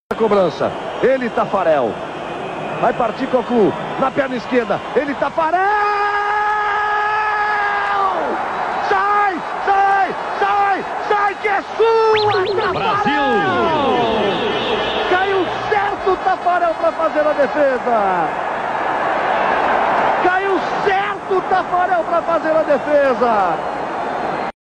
A cobrança, ele Tafarel, vai partir Cocu, na perna esquerda, ele Tafarel, sai, que é sua, Tafarel! Brasil! Caiu certo Tafarel para fazer a defesa, caiu certo Tafarel para fazer a defesa.